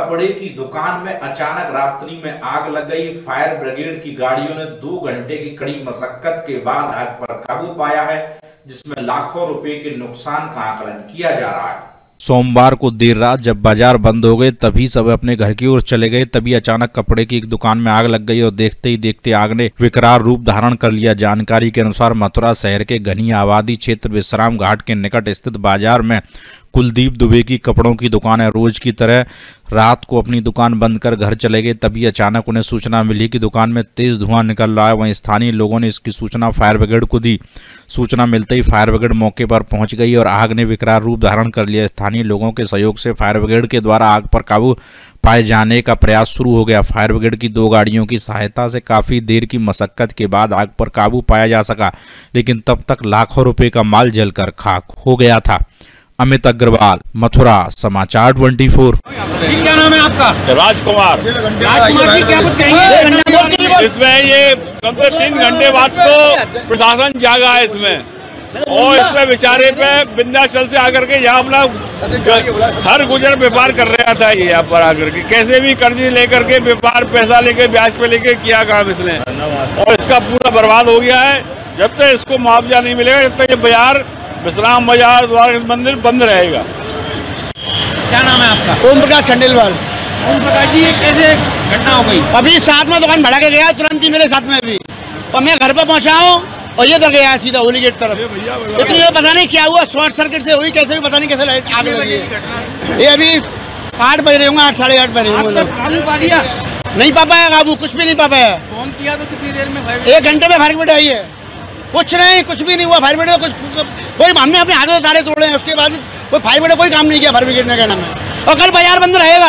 कपड़े की दुकान में अचानक रात्रि में आग लग गई। फायर ब्रिगेड की गाड़ियों ने 2 घंटे की कड़ी मशक्कत के बाद आग पर काबू पाया है, जिसमें लाखों रुपए के नुकसान का आकलन किया जा रहा है। सोमवार को देर रात जब बाजार बंद हो गए तभी सब अपने घर की ओर चले गए, तभी अचानक कपड़े की एक दुकान में आग लग गई और देखते ही देखते आग ने विकराल रूप धारण कर लिया। जानकारी के अनुसार मथुरा शहर के घनी आबादी क्षेत्र विश्राम घाट के निकट स्थित बाजार में कुलदीप दुबे की कपड़ों की दुकान है। रोज की तरह रात को अपनी दुकान बंद कर घर चले गए, तभी अचानक उन्हें सूचना मिली कि दुकान में तेज धुआं निकल रहा है। वहीं स्थानीय लोगों ने इसकी सूचना फायर ब्रिगेड को दी। सूचना मिलते ही फायर ब्रिगेड मौके पर पहुंच गई और आग ने विकराल रूप धारण कर लिया। स्थानीय लोगों के सहयोग से फायर ब्रिगेड के द्वारा आग पर काबू पाए जाने का प्रयास शुरू हो गया। फायर ब्रिगेड की 2 गाड़ियों की सहायता से काफी देर की मशक्कत के बाद आग पर काबू पाया जा सका, लेकिन तब तक लाखों रुपए का माल जलकर खाक हो गया था। अमित अग्रवाल, मथुरा, समाचार 24। क्या नाम है आपका? राजकुमार। राजकुमार जी, क्या कुछ कहेंगे? इसमें ये कम से 3 घंटे बाद तो प्रशासन जागा है इसमें, और इसमें बेचारे पे विंध्याचल से आकर के यहाँ अपना हर गुजर व्यापार कर रहा था। ये यहाँ पर आकर के कैसे भी कर्ज लेकर के व्यापार पैसा लेके ब्याज पे लेके किया काम इसने, और इसका पूरा बर्बाद हो गया है। जब तक इसको मुआवजा नहीं मिलेगा, जब तक ये बाजार विश्राम बाजार द्वारा मंदिर बंद रहेगा। क्या नाम है आपका? ओम प्रकाश खंडेलवाल। ओम प्रकाश जी, ये कैसे घटना हो गई? अभी साथ में दुकान भड़ा के गया तुरंत ही मेरे साथ में भी, और मैं घर पर पहुंचा हूँ और ये तो गया सीधा होली गेट तरफ। इतनी पता नहीं क्या हुआ, शॉर्ट सर्किट से हुई, कैसे भी पता नहीं कैसे लाइट आग लगी। ये अभी 8 बज रहे होंगे, 8 साढ़े 8 बज रहे होंगे। नहीं पा पाया काबू, कुछ भी नहीं पा पाया। फोन किया तो कितनी देर में? 1 घंटे में फायर ब्रिगेड आई है। कुछ नहीं, कुछ भी नहीं हुआ। फायर ब्रिगेड कोई हमने अपने हाथों से सारे तोड़े हैं, उसके बाद कोई फायर ब्रिगेड कोई काम नहीं किया फायर ब्रिगेड ने कहना में। और कल बाजार बंद रहेगा,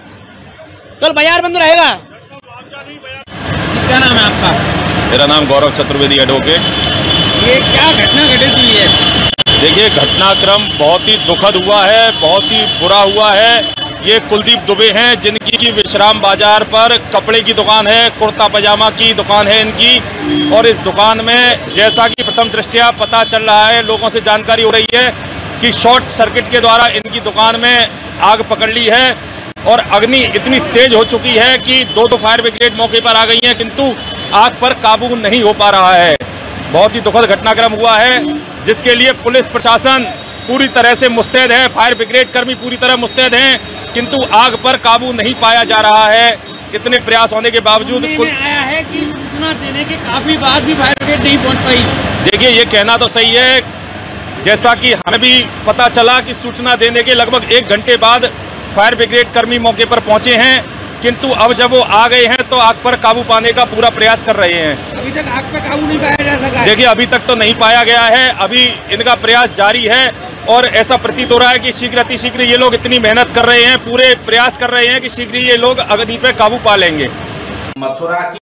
कल बाजार बंद रहेगा। क्या नाम है आपका? मेरा नाम गौरव चतुर्वेदी एडवोकेट। ये क्या घटना घटित हुई है? देखिए, घटनाक्रम बहुत ही दुखद हुआ है, बहुत ही बुरा हुआ है। ये कुलदीप दुबे हैं, जिनकी विश्राम बाजार पर कपड़े की दुकान है, कुर्ता पजामा की दुकान है इनकी। और इस दुकान में जैसा कि प्रथम दृष्टया पता चल रहा है, लोगों से जानकारी हो रही है कि शॉर्ट सर्किट के द्वारा इनकी दुकान में आग पकड़ ली है, और अग्नि इतनी तेज हो चुकी है कि 2 फायर ब्रिगेड मौके पर आ गई हैं, किंतु आग पर काबू नहीं हो पा रहा है। बहुत ही दुखद घटनाक्रम हुआ है, जिसके लिए पुलिस प्रशासन पूरी तरह से मुस्तैद है, फायर ब्रिगेड कर्मी पूरी तरह मुस्तैद हैं, किंतु आग पर काबू नहीं पाया जा रहा है। इतने प्रयास होने के बावजूद आया है कि सूचना देने के काफी बाद भी फायर ब्रिगेड नहीं पहुंच पाई। देखिए, ये कहना तो सही है, जैसा कि हमें भी पता चला कि सूचना देने के लगभग 1 घंटे बाद फायर ब्रिगेड कर्मी मौके पर पहुंचे हैं, किंतु अब जब वो आ गए हैं तो आग पर काबू पाने का पूरा प्रयास कर रहे हैं। अभी तक आग पर काबू नहीं पाया जा सका। देखिए, अभी तक तो नहीं पाया गया है, अभी इनका प्रयास जारी है, और ऐसा प्रतीत हो रहा है कि शीघ्र अतिशीघ्र ये लोग इतनी मेहनत कर रहे हैं, पूरे प्रयास कर रहे हैं कि शीघ्र ये लोग अग्नि पे काबू पा लेंगे। मथुरा की